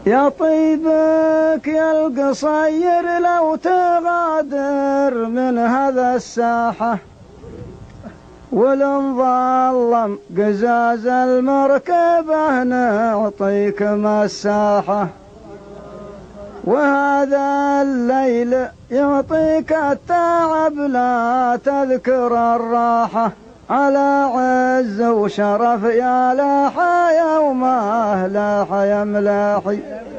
يا طيبك يا القصير لو تغادر من هذا الساحة، ولن ظلم قزاز المركبة نعطيك مساحة، وهذا الليل يعطيك التعب لا تذكر الراحة، على عز وشرف يا لاحى يومه لاحى يا ملاحي.